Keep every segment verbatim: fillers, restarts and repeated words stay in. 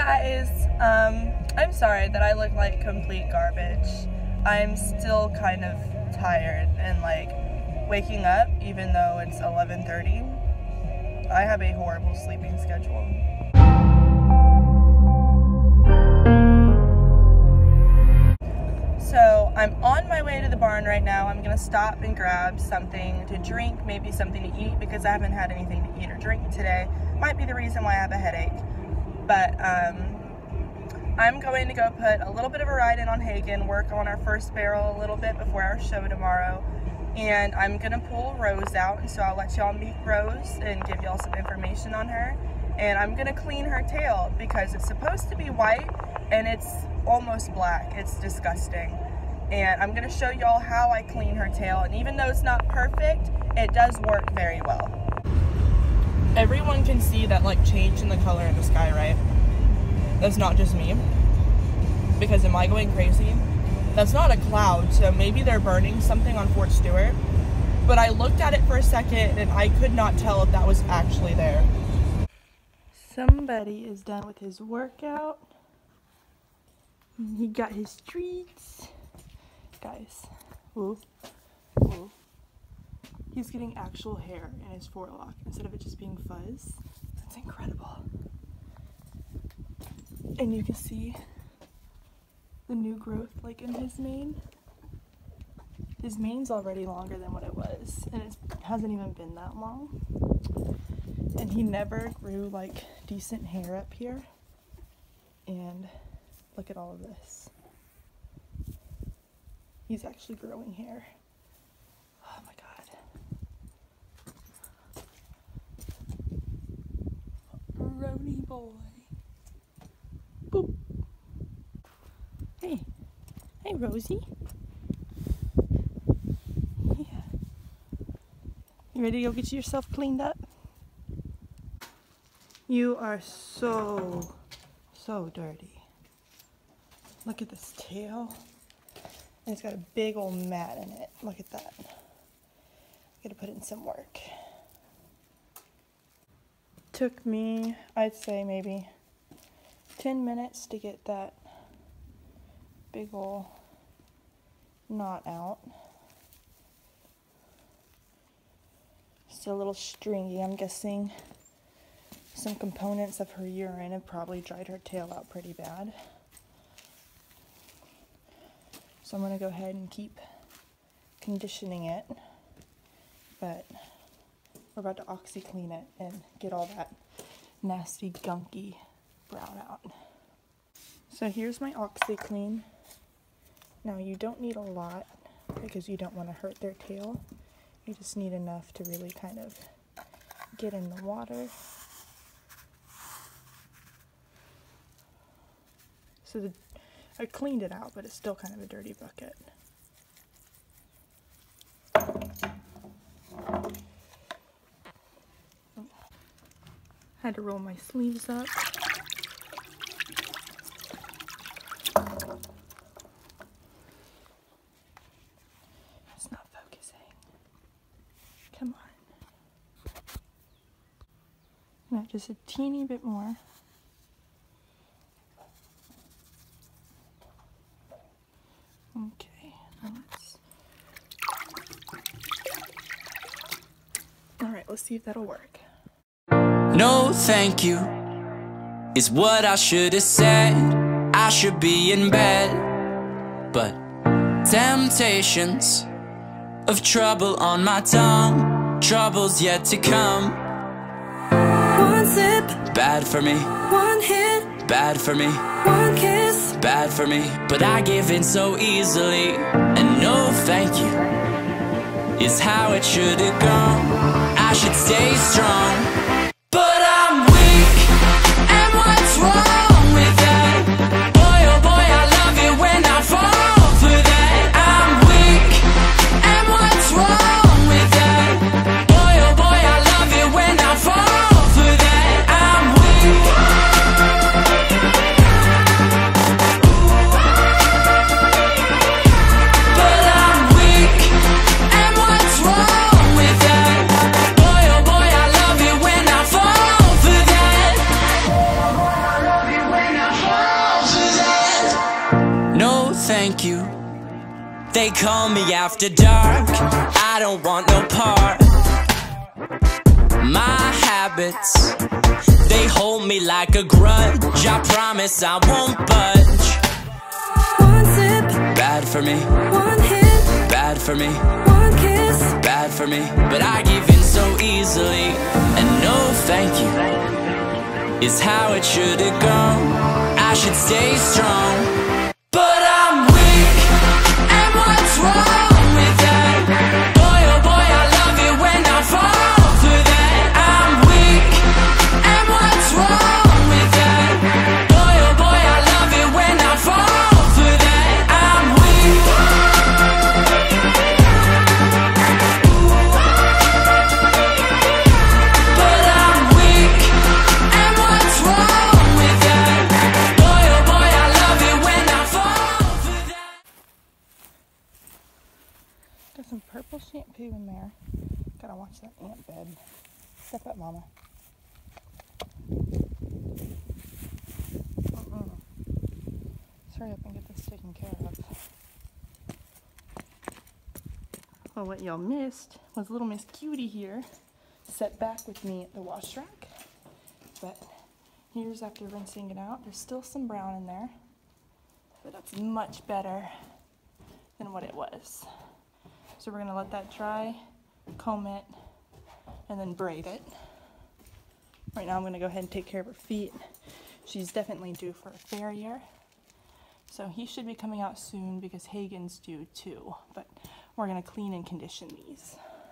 guys, um, I'm sorry that I look like complete garbage. I'm still kind of tired and like waking up even though it's eleven thirty. I have a horrible sleeping schedule. So I'm on my way to the barn right now. I'm gonna stop and grab something to drink, maybe something to eat, because I haven't had anything to eat or drink today. Might be the reason why I have a headache. But um, I'm going to go put a little bit of a ride in on Hagen, work on our first barrel a little bit before our show tomorrow. And I'm gonna pull Rose out, and so I'll let y'all meet Rose and give y'all some information on her. And I'm gonna clean her tail because it's supposed to be white and it's almost black. It's disgusting. And I'm gonna show y'all how I clean her tail, and even though it's not perfect, it does work very well. Everyone can see that like change in the color in the sky, right? That's not just me, because am I going crazy? That's not a cloud, so maybe they're burning something on Fort Stewart, but I looked at it for a second and I could not tell if that was actually there. Somebody is done with his workout. He got his treats. Guys, woo, woo. He's getting actual hair in his forelock instead of it just being fuzz. That's incredible. And you can see the new growth like in his mane. His mane's already longer than what it was, and it hasn't even been that long. And he never grew like decent hair up here. And look at all of this. He's actually growing hair. Oh my god. Rony boy. Boop. Hey. Hey, Rosie. Yeah. You ready to go get yourself cleaned up? You are so, so dirty. Look at this tail. And it's got a big old mat in it. Look at that. Gotta put in some work. Took me, I'd say maybe ten minutes to get that big old knot out. Still a little stringy. I'm guessing some components of her urine have probably dried her tail out pretty bad. So I'm going to go ahead and keep conditioning it, but we're about to OxiClean it and get all that nasty gunky brown out. So here's my OxiClean. Now you don't need a lot because you don't want to hurt their tail. You just need enough to really kind of get in the water. So the I cleaned it out, but it's still kind of a dirty bucket. Had to roll my sleeves up. It's not focusing. Come on. Now just a teeny bit more. Okay, let's... Alright, let's see if that'll work. No, thank you is what I should have said. I should be in bed, but temptations of trouble on my tongue, trouble's yet to come. One sip, bad for me. One hit, bad for me. One kiss, bad for me. But I give in so easily, and no thank you is how it should have gone. I should stay strong. When thank you. They call me after dark, I don't want no part. My habits, they hold me like a grudge. I promise I won't budge. One sip, bad for me. One hit, bad for me. One kiss, bad for me. But I give in so easily, and no thank you is how it should go. I should stay strong, but I'm weak, and what's wrong with that? Boy, oh boy, I love it when I fall for that. I'm weak, and what's wrong with that? Boy, oh boy, I love it when I fall for that. I'm weak, but I'm weak, and what's wrong with that? Boy, oh boy, I love it when I fall for that. Got some purple shampoo in there. Gotta watch that ant bed. Step up, mama. Mm-mm. Let's hurry up and get this taken care of. Well, what y'all missed was little Miss Cutie here set back with me at the wash rack. But here's after rinsing it out. There's still some brown in there, but that's much better than what it was. So we're gonna let that dry, comb it, and then braid it. Right now I'm gonna go ahead and take care of her feet. She's definitely due for a farrier. So he should be coming out soon because Hagen's due too. But we're gonna clean and condition these.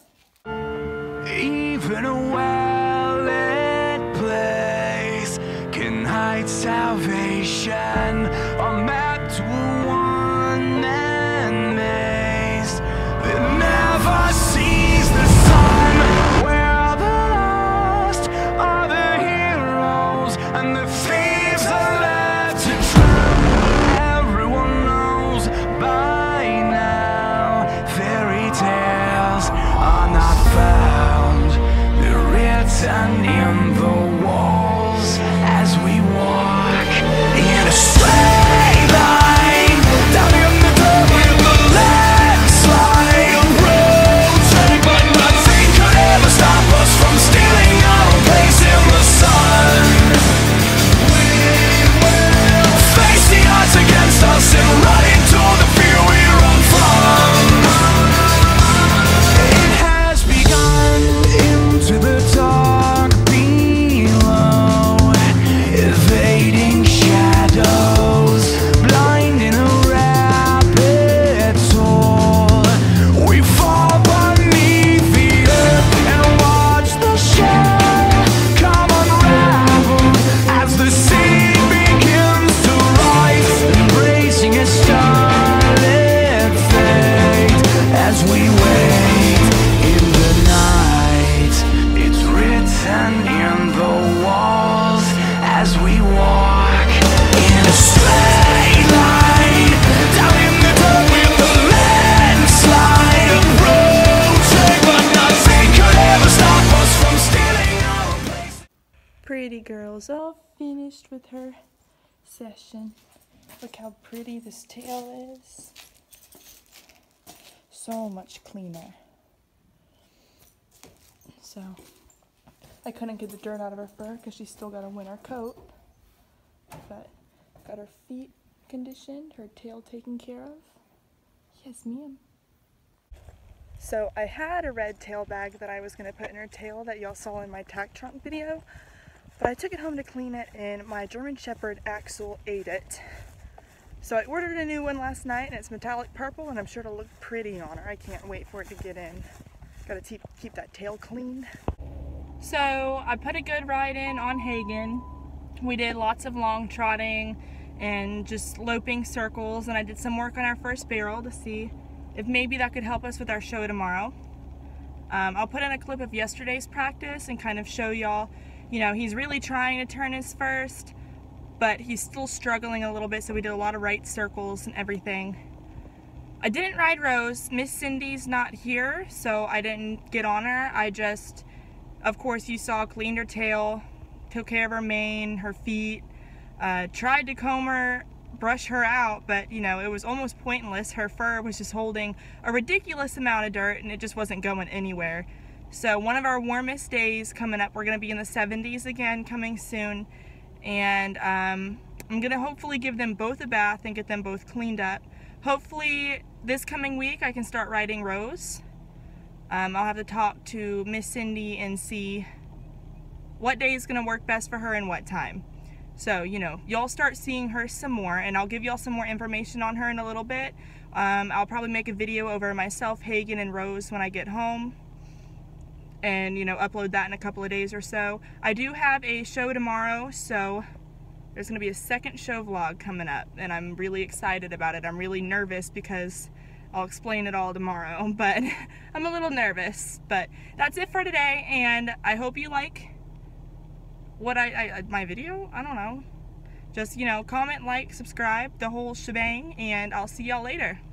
Even a well-lit place can hide salvation, a map to a one-man maze that never sees the sun, where the lost are the heroes and the thieves are left to drown. Everyone knows by now fairy tales are not found, they're written in the walls as we walk in a straight line down in the dirt with the landslide road, but nothing could ever stop us from stealing our place in the sun. We will face the odds against us and run into the fear we run from. It has begun into the dark below, evading shadows, blind in a rapid toll. We fall beneath the earth and watch the shell come unravel as the sea begins to rise, embracing a starlit fate as we wait in the night. It's written in the walls as we walk in a straight line down in the dirt with the landslide approaching, but nothing could ever stop us from stealing our place. Pretty girl's all finished with her session. Look how pretty this tail is. So much cleaner. So, I couldn't get the dirt out of her fur because she's still got a winter coat. But, got her feet conditioned, her tail taken care of. Yes, ma'am. So, I had a red tail bag that I was going to put in her tail that y'all saw in my tack trunk video. But I took it home to clean it and my German Shepherd Axel ate it. So I ordered a new one last night and it's metallic purple and I'm sure it'll look pretty on her. I can't wait for it to get in. Gotta keep, keep that tail clean. So I put a good ride in on Hagen. We did lots of long trotting and just loping circles, and I did some work on our first barrel to see if maybe that could help us with our show tomorrow. Um, I'll put in a clip of yesterday's practice and kind of show y'all, you know, he's really trying to turn his first, but he's still struggling a little bit, so we did a lot of right circles and everything. I didn't ride Rose. Miss Cindy's not here, so I didn't get on her. I just, of course, you saw, cleaned her tail, took care of her mane, her feet, uh, tried to comb her brush her out, but you know, it was almost pointless. Her fur was just holding a ridiculous amount of dirt and it just wasn't going anywhere. So one of our warmest days coming up, we're going to be in the seventies again coming soon, and um, I'm going to hopefully give them both a bath and get them both cleaned up. Hopefully this coming week I can start riding Rose. Um, I'll have to talk to Miss Cindy and see what day is going to work best for her and what time. So, you know, y'all start seeing her some more, and I'll give y'all some more information on her in a little bit. Um, I'll probably make a video over myself, Hagen, and Rose when I get home, and, you know, upload that in a couple of days or so. I do have a show tomorrow, so there's going to be a second show vlog coming up, and I'm really excited about it. I'm really nervous because I'll explain it all tomorrow, but I'm a little nervous. But that's it for today, and I hope you like what I, I my video. I don't know. Just, you know, comment, like, subscribe, the whole shebang, and I'll see y'all later.